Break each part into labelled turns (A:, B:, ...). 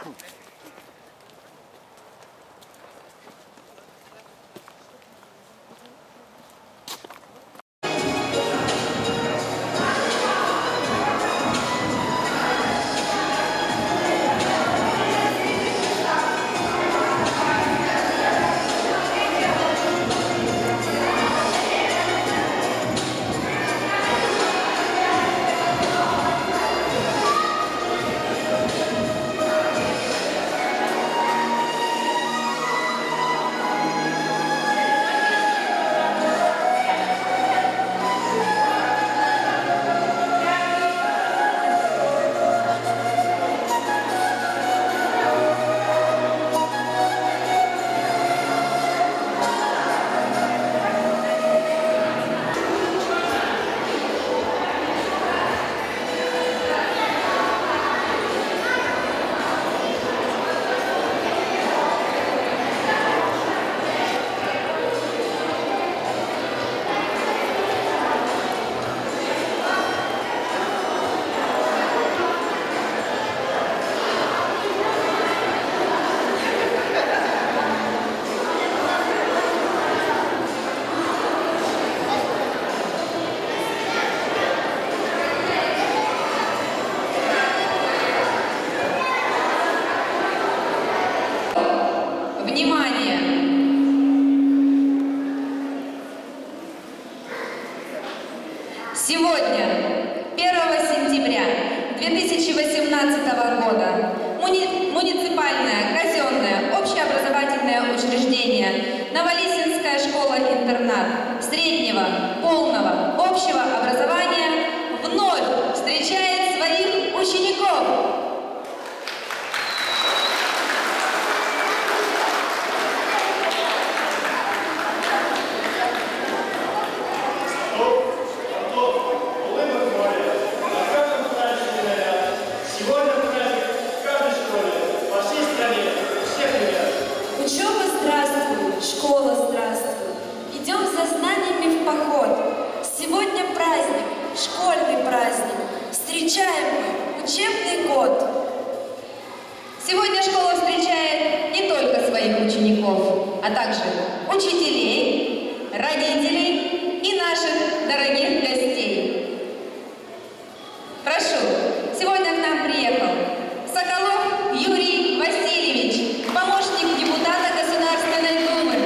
A: Сегодня, 1 сентября 2018 года, муниципальное, казенное, общеобразовательное учреждение Новолисинская школа-интернат среднего, полного, общего образования вновь встречает своих учеников.
B: Школа, здравствуй! Идем за знаниями в поход. Сегодня праздник, школьный праздник. Встречаем мы учебный год.
A: Сегодня школа встречает не только своих учеников, а также учителей, родителей и наших дорогих гостей. Прошу, сегодня к нам приехал Соколов Юрий Васильевич, помощник депутата Государственной Думы.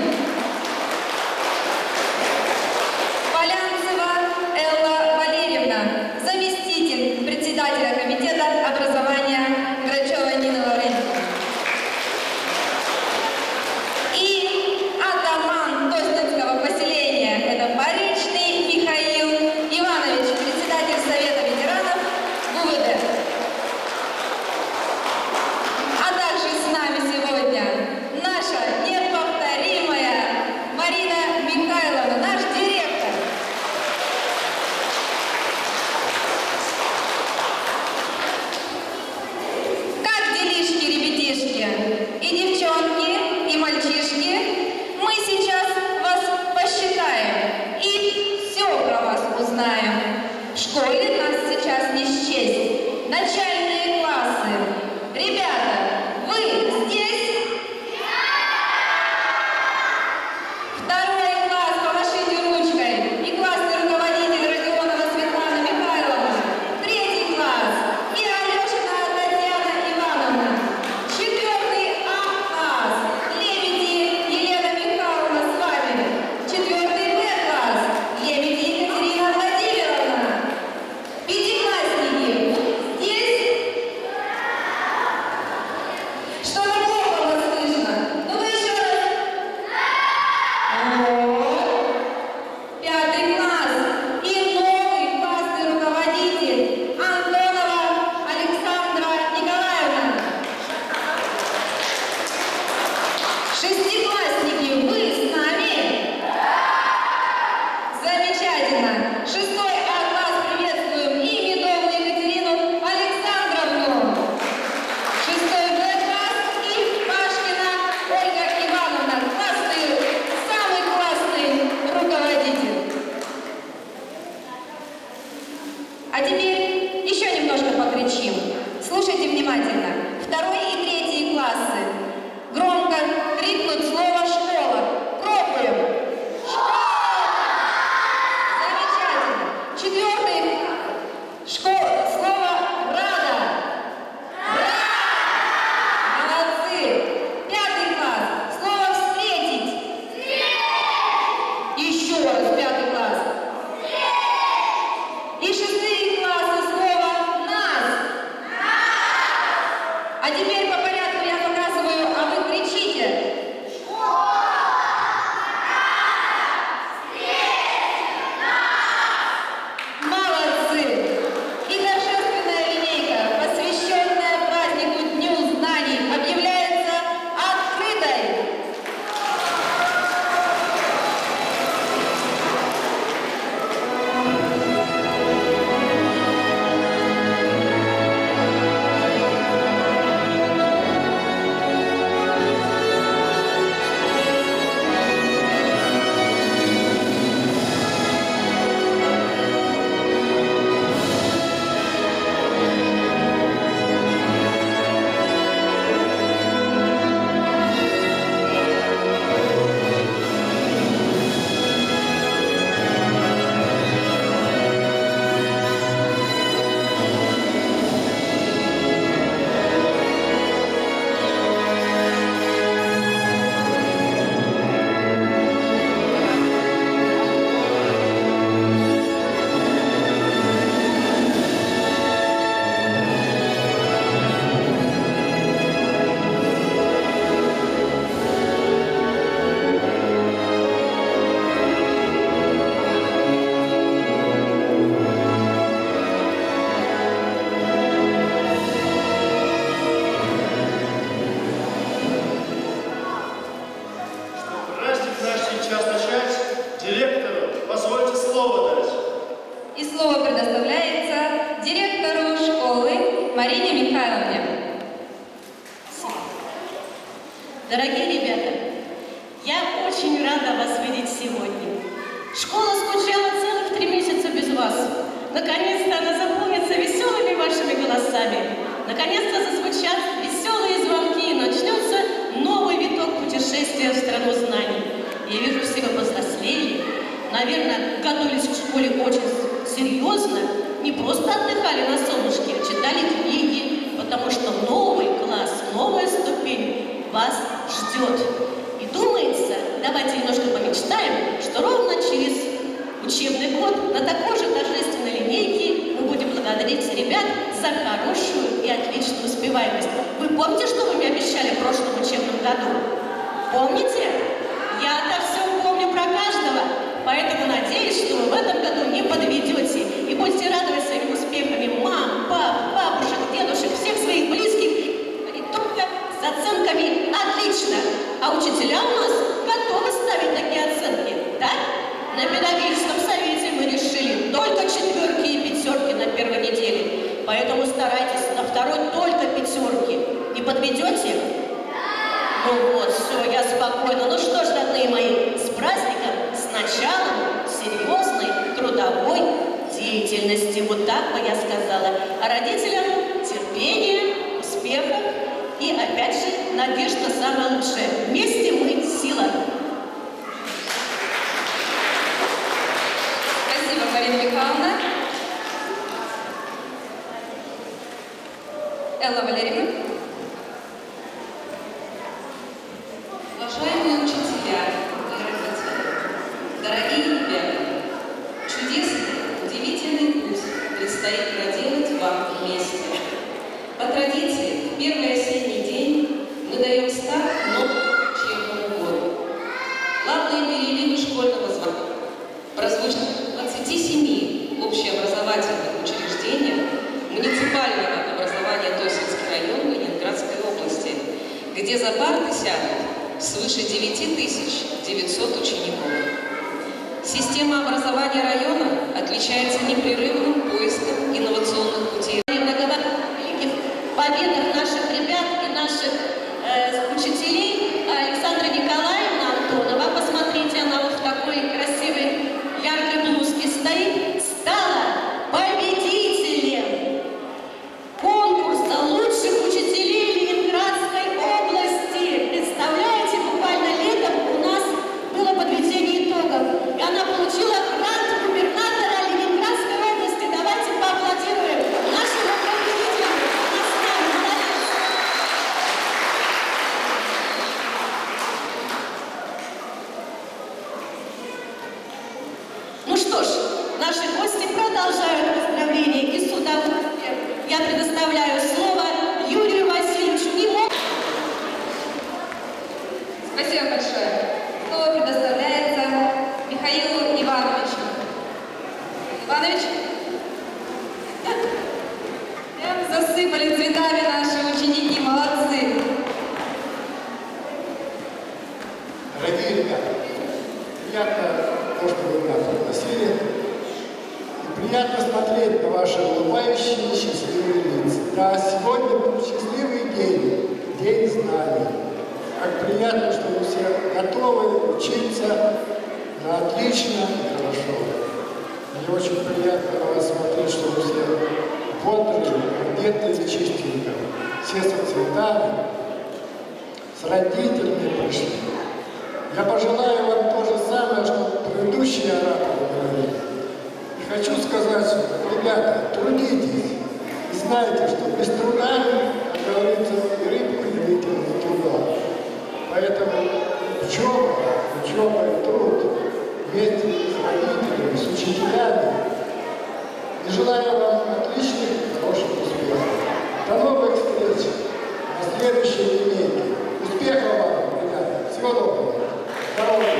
A: Заместитель председателя комитета образования Грачева Нина Лаврентьевна. И атаман Тоснинского поселения, это Поречный Михаил Иванович, председатель Совета ветеранов ГУВД. А также с нами сегодня наша неповторимая Марина Михайловна, наш директор. И девчонки, и мальчишки, мы сейчас вас посчитаем и все про вас узнаем. В школе нас сейчас не счесть. Начальные классы. Ребята, вы здесь? Второй класс, помашите ручкой. И классный руководитель Родионова Светлана Михайловна. Третий класс. И Алешина Татьяна Ивановна. Четвертый А-класс. Лебеди Елена Михайловна с вами. Четвертый Б-класс. Лебеди Екатерина Владимировна. Пятиклассники. Здесь? Что-то плохо вас слышно. Ну-ка еще раз. Вот. Пятый класс. И новый классный руководитель Антонова Александра Николаевна. Шестиклассники, вы с нами? Замечательно. Шестой А-класс приветствуем и Медову Екатерину Александровну. Шестой Б-класс и Пашкина Ольга Ивановна. Классный, самый классный руководитель. А теперь еще немножко покричим. Слушайте внимательно. Второй и третий
B: классы. Громко крикнуть слово «школа». Пробуем. Замечательно. Четвертый. Школа. Слово «рада». Молодцы. Пятый класс. Слово «встретить». Еще раз пятый класс. И шестые классы. Слово «нас». А теперь по порядку я показываю, а вы кричите. Молодцы! И торжественная линейка, посвященная празднику Дню знаний, объявляется открытой. И слово предоставляется директору школы Марине Михайловне.
C: Дорогие ребята, я очень рада вас видеть сегодня. Школа скучала целых 3 месяца без вас. Наконец-то она заполнится веселыми вашими голосами. Наконец-то зазвучат веселые звонки и начнется новый виток путешествия в страну знаний. Я вижу, все вы повзрослели. Наверное, готовились к школе очень серьезно. Не просто отдыхали на солнышке, а читали книги, потому что новый класс, новая ступень вас ждет. И думается, давайте немножко помечтаем, что ровно через учебный год на такой же торжественной линейке мы будем благодарить ребят за хорошую и отличную успеваемость. Вы помните, что вы мне обещали в прошлом учебном году? Помните? Я-то все помню про каждого, поэтому надеюсь, что вы в этом году не подведете и будете радовать своими успехами мам, пап, бабушек, дедушек, всех своих близких, и только с оценками «отлично». А учителя у нас готовы ставить такие оценки, да? На педагогическом совете мы решили только 4 и 5 на первой неделе, поэтому старайтесь на второй только 5. Не подведете? Ну вот, все, я спокойна. Ну что ж, родные мои, с праздником, с началом серьезной трудовой деятельности. Вот так бы я сказала. А родителям терпения, успехов и, опять же, надежд на самое лучшее. Вместе мы сила.
B: Спасибо, Марина Михайловна. Элла Валерьевна.
A: Уважаемые учителя и родители, дорогие ребята, чудесный, удивительный путь предстоит проделать вам вместе. По традиции, в первый осенний день мы даем старт новому учебному году. Главные переливы школьного звонка прозвучат в 27 общеобразовательных учреждениях муниципального образования Тосинский район Ленинградской области, где за парты сядут свыше 9900 учеников. Система образования района отличается непрерывным поиском инновационных путей.
C: В великих победах наших ребят и наших учителей Александра Николаевна Антонова, посмотрите, она вот в такой красивой яркой блузке стоит, стала победителем конкурса лучших учителей Ленинградской области.
A: засыпали цветами наши ученики, молодцы.
D: Дорогие ребята, приятно то, что вы меня пригласили. И приятно смотреть на ваши улыбающие, счастливые лица. Да, сегодня счастливый день, день знаний. Как приятно, что вы все готовы учиться на отлично и хорошо. Мне очень приятно на вас смотреть, что вы все бодрые, одетые чистенько, все со цветами, с родителями пришли. Я пожелаю вам то же самое, что предыдущие ораторы говорили. И хочу сказать, ребята, трудитесь. И знайте, что без труда, как говорится, и рыбку не вытянуть труда. Поэтому учеба и труд вместе с родителями, с учителями. И желаю вам отличных, хороших успехов. До новых встреч на следующей линейке. Успехов вам, ребята. Всего доброго. Здоровья.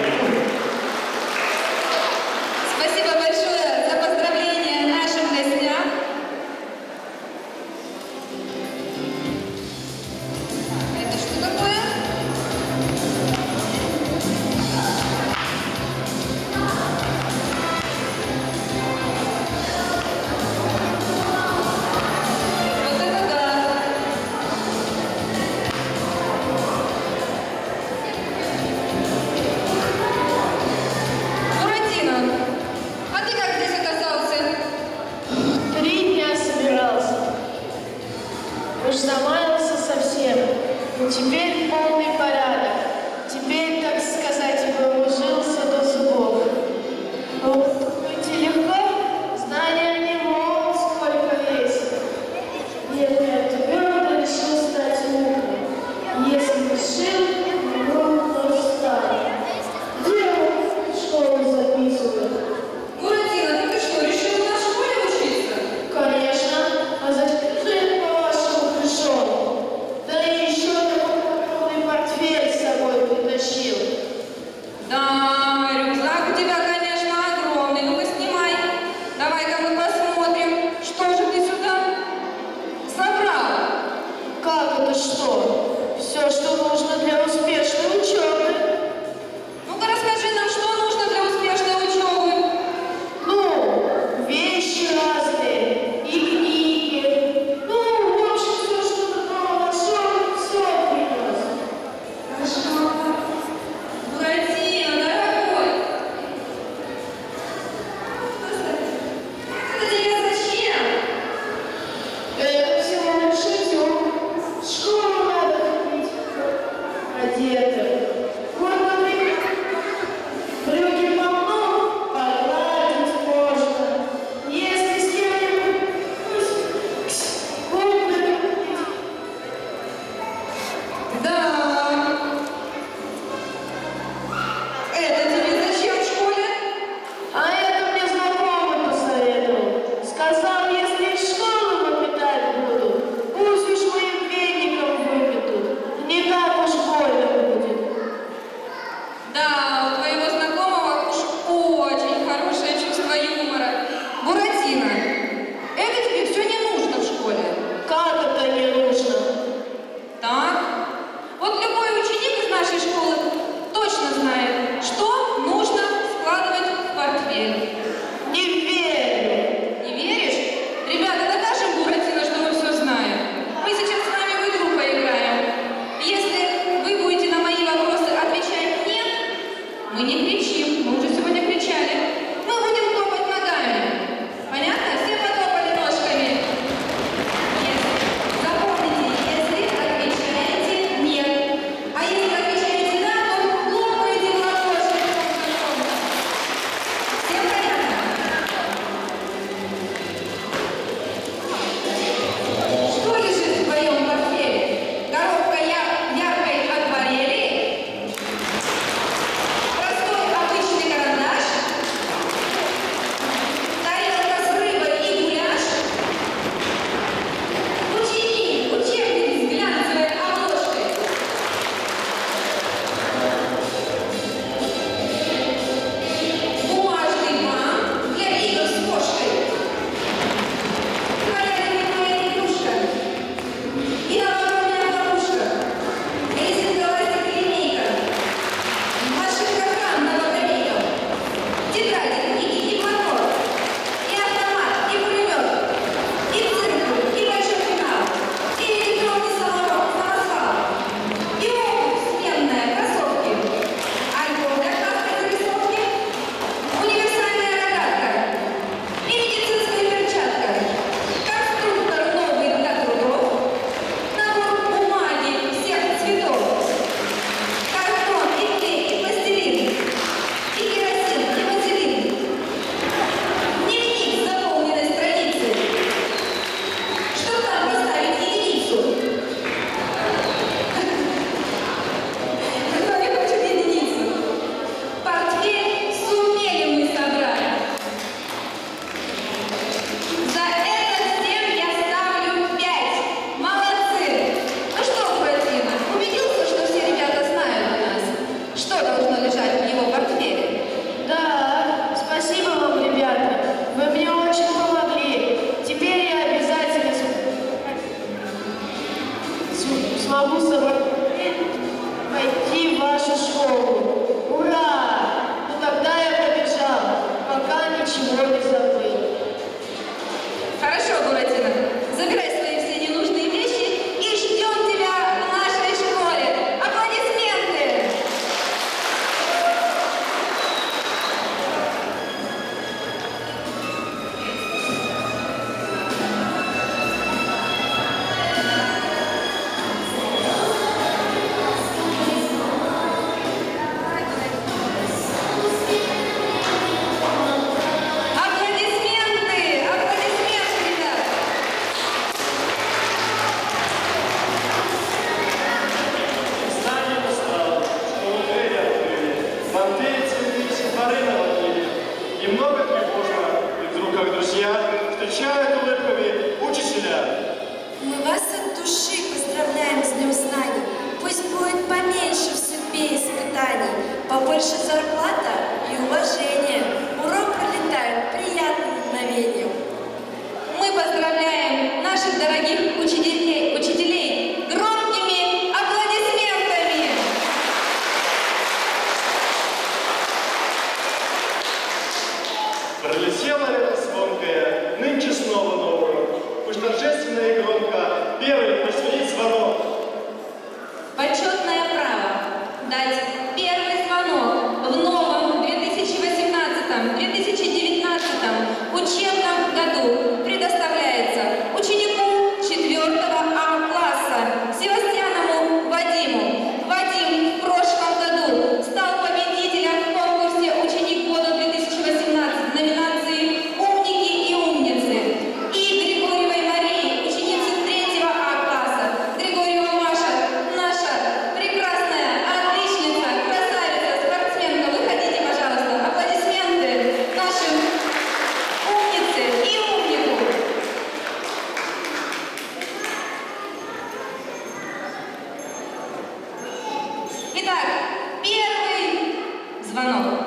A: Спасибо большое за поздравления нашим гостям. Это что такое? Вот это да! Буратино, а ты как здесь оказался?
E: 3 дня собирался. Уж замаялся совсем. Но теперь полный порядок. Теперь, так сказать, вооружился до зубов. Быть легко, знания не могут сколько есть. Нет, я твердо решил стать умным. Если решил, могу, то встать. Где он в школу записывают?
A: Буратино, ты что, решил в нашей школе учиться?
E: Конечно. А зачем же я, по-вашему, пришел? Да и еще такой огромный портфель. смогу самостоятельно пойти в вашу школу. Ура! Ну тогда я побежал, пока ничего не забыл.
B: Хорошо, Буратино. Забирай свои все ненужные вещи и ждем тебя в нашей школе. Аплодисменты! Аплодисменты! Аплодисменты, ребят!
F: Знание устало, что вы двери открыли, понты цветы, дворы наводили. Немного тревожно, и вдруг, как друзья, встречают улыбками учителя.
G: Мы вас от души поздравляем с Днем знаний. Пусть будет поменьше в судьбе испытаний, побольше зарплата и уважения. Урок пролетает приятным мгновением.
B: Мы поздравляем наших дорогих учителей громкими аплодисментами!
F: Пролетела эта звонкая, нынче снова новая. Пусть торжественно и громко первый прозвенит звонок.
B: Почетное право дать первый звонок в новом 2018-2019 учебном году предоставляется ученику 4 А класса Севастьянову Вадиму. Вадим в прошлом году стал победителем в конкурсе «Ученик года 2018» в номинации «Умники и умницы». И Григорьевой Марии, ученицы 3 А класса. Григорьева Маша, наша прекрасная, отличница, красавица, спортсменка. Выходите, пожалуйста. Аплодисменты нашим умнице и умнику. Итак, первый звонок.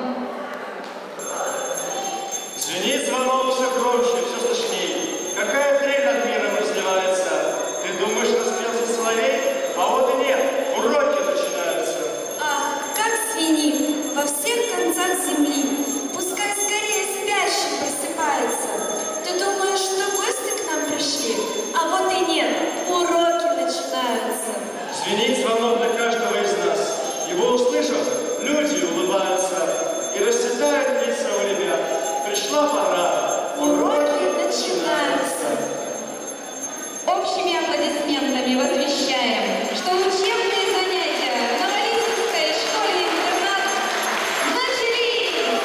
F: Звенит звонок все громче, все слышней. Какая трель над миром разливается. Ты думаешь, распелся соловей? А вот и нет, уроки начинаются.
G: Ах, как звенит во всех концах земли. Пускай скорее спящий просыпается. Ты думаешь, что гости к нам пришли? А вот и нет, уроки начинаются.
F: Звенит звонок для каждого из нас. Его услышав, люди улыбаются. И расцветают лица у ребят. Пришла пора.
G: Уроки начинаются.
B: Общими аплодисментами возвещаем, что учебные занятия в Новолипецкой школе-интернат начались.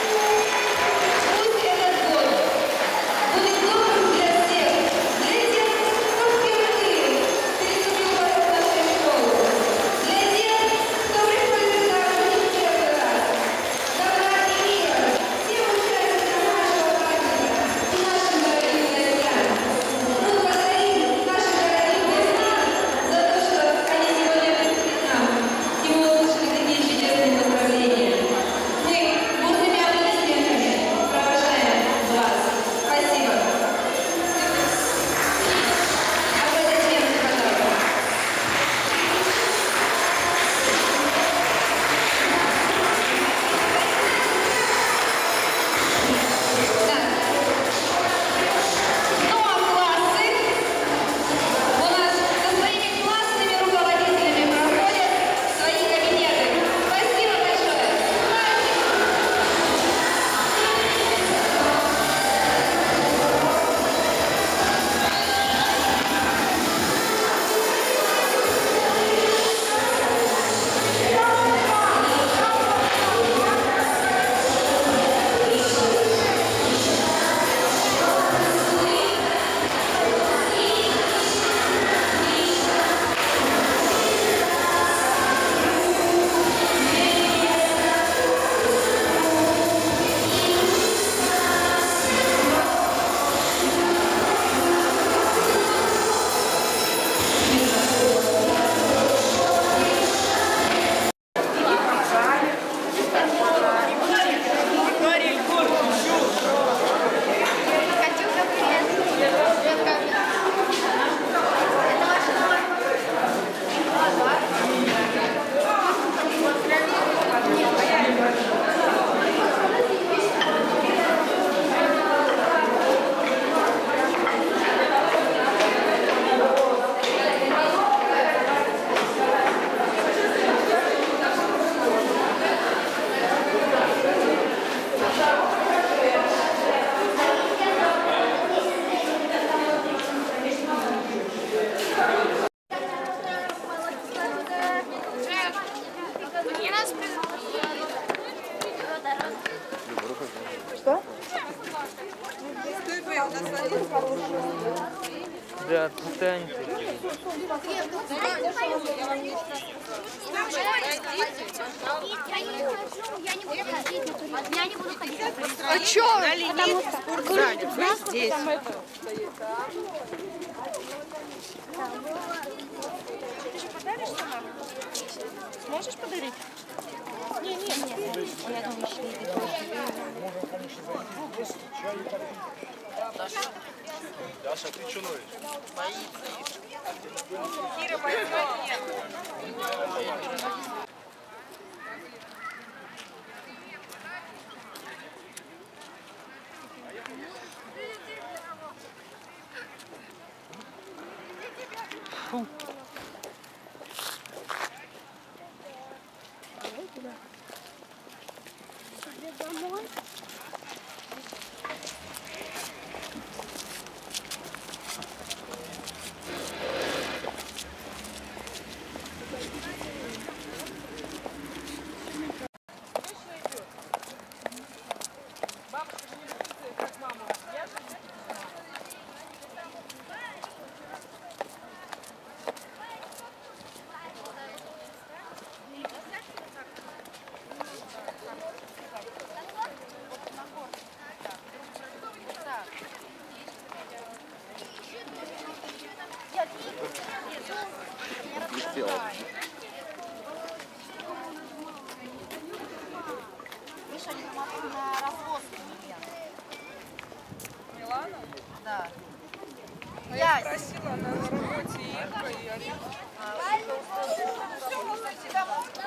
B: Пусть этот год будет добрым для всех, для тех, кто впервые переступил порог нашей школы, для тех, кто приходит сюда не в первый раз. Добра и мира всем участникам нашего праздника и нашим дорогим гостям.
H: Ребят, встаньте.
I: Я не буду ходить.
J: А чё?
I: Потому что
J: Спортзале. Вы здесь.
I: Ты же подаришь сама? Сможешь подарить? Нет. Я думаю, что
F: Даша, ты что ноешь?
J: Кира, пойдем.
I: Миша, они на развозку.
J: Милана?
I: Да.
J: Я спросила, она на работе Ирка, и они...
I: Все, можно идти домой.